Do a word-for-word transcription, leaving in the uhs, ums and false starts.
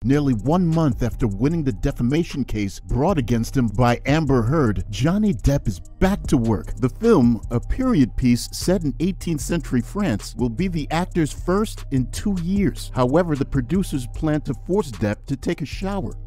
Nearly one month after winning the defamation case brought against him by Amber Heard, Johnny Depp is back to work. The film, a period piece set in eighteenth century France, will be the actor's first in two years. However, the producers plan to force Depp to take a shower.